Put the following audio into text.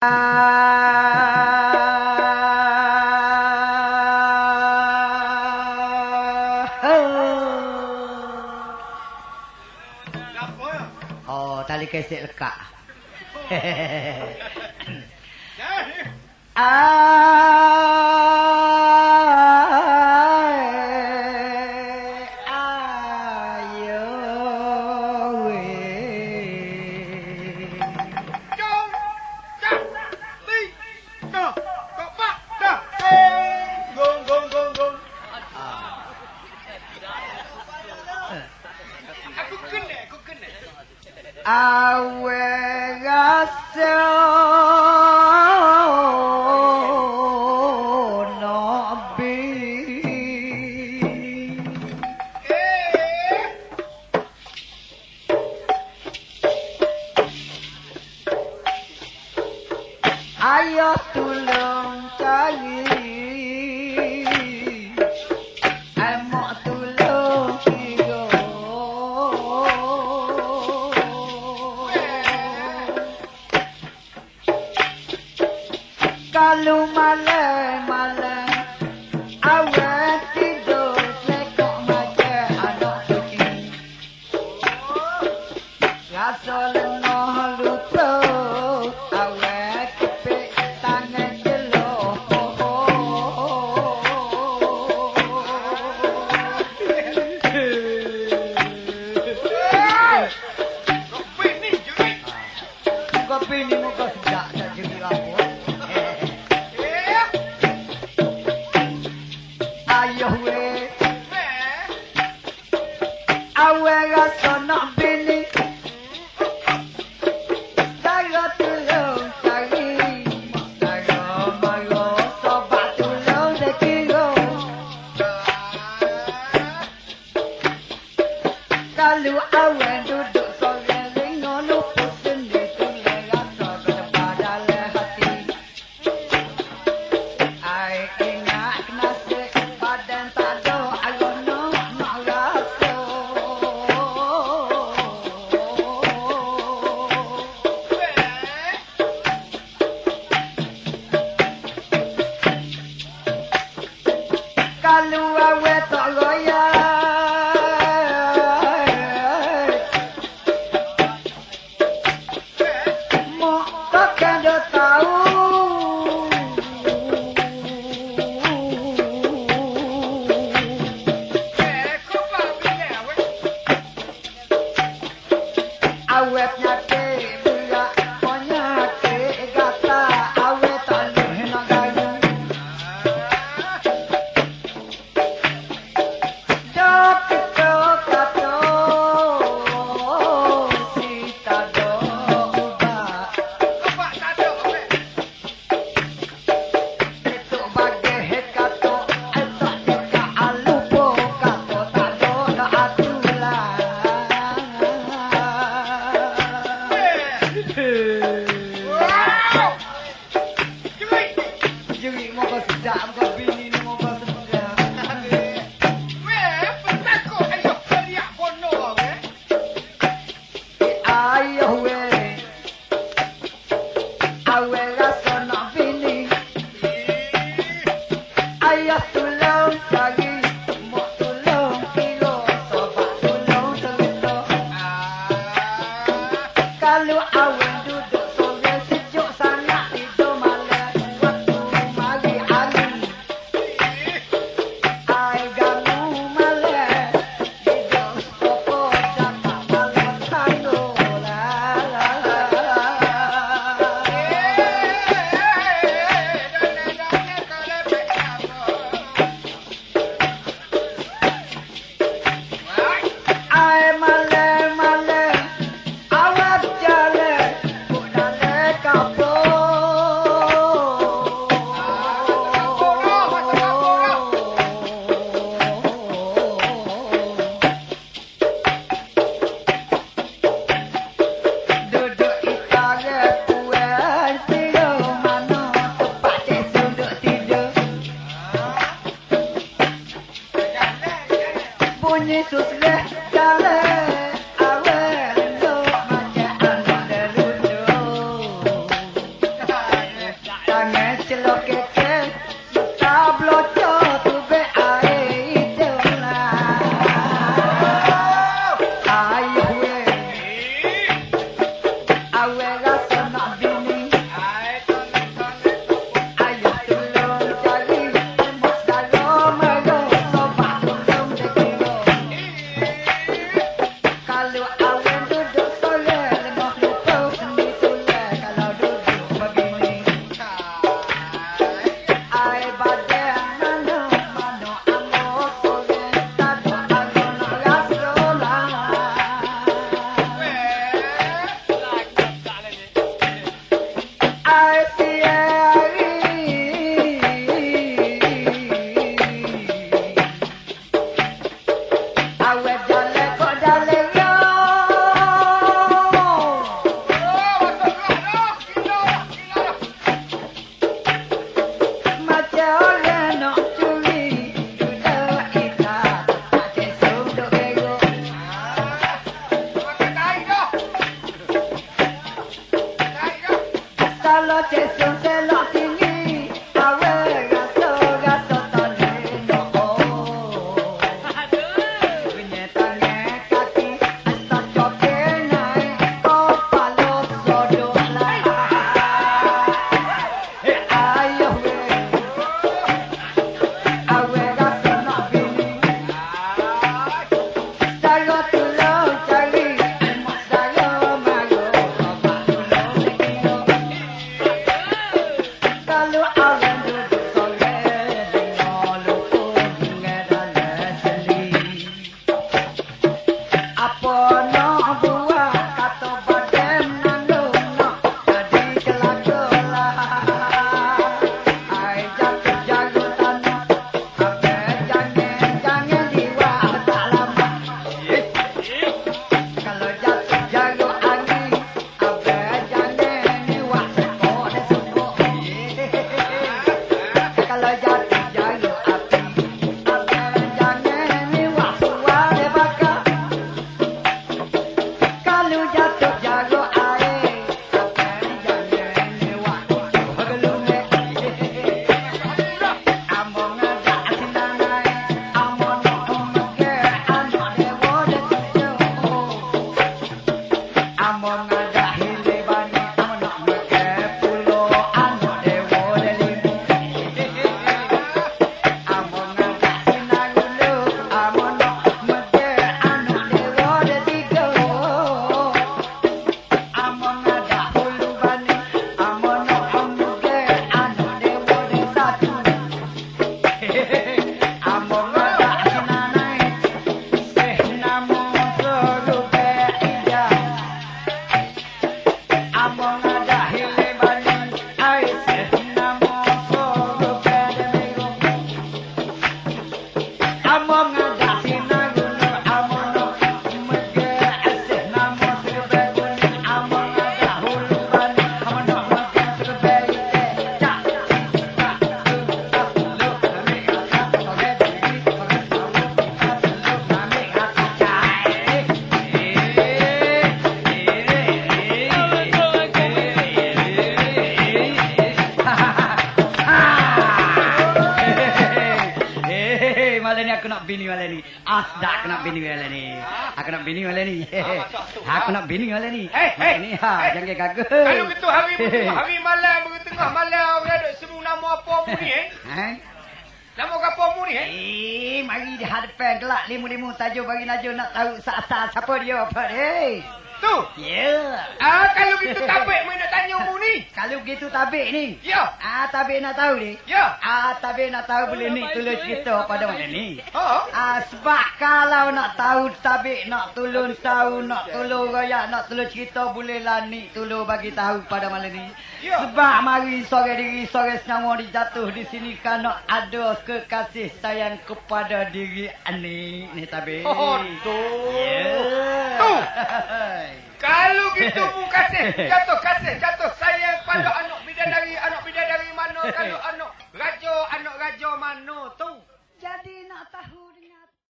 Oh, tali kesek lekak. Awe rasa nabi ayo tolong cari emok tolong kiro kalau malam-malam awak tidur lekok maja anak kucing rasa lengah lutut awak kepik tangan jeloh kopi ni muka sedap tak jadi lapor. Awe rasa nak bini saya tolong cari saya marah sobat tolong dekiro kalau awe duduk sore ringan lupa sendiri tulen rasa kena dalam hati ai ingat nasib badan tak ada agono nak rasa kalau awet tak royak mak takkan dia tahu awet nyate berat penyakit gata awet tak boleh nak gaya Juri mau kau sedap kau bini ni mau kau sedap. Pentakut ayah kaliak bono Ayah awe rasa nak bini. Ayah tolong cari, mak tolong kira, sobat tolong cerita. Kalau awe duduk sore sejuk sangat tidur malam waktu mari hari. Ai ganggu malam tidur sopo jatah malam tangguh ai malam-malam awak jalan bukan kapur. Duduk itara puan tidur mana tempat dia sudut tidur. Bunyi susah jalan awal duduk macam anak deruduk. aku nak bini malam ni. Asdak aku nak bini malam ni. Aku nak bini malam ni. Aku nak bini malam ni. Ni jangan kagum. Kalau gitu hari malam tengah malam berada sebut nama apa mu ni Nama apa mu ni mari di hadapan kelak limu-limu tajuk bagi Najul nak tahu asal siapa dia apa dia. Tu. Ya. Kalau gitu tabik mu nak tanya mu ni. Kalau gitu tabik ni. Ya. Tabik nak tahu ni. Ya. Tabik nak tahu boleh ni tulis cerita pada mana ni. Ha. Sebab kalau nak tahu tabik nak tolong tahu nak tolong royak nak tolong cerita bolehlah ni tolong bagi tahu pada malam ni. Ya. Sebab mari sore diri sore senyawa dijatuh di sini kerana ada kekasih sayang kepada diri ani ni tabik. Oh tu. Ya. Tu. Kalau gitu mu kasih jatuh sayang pada anak bidadari mana kalau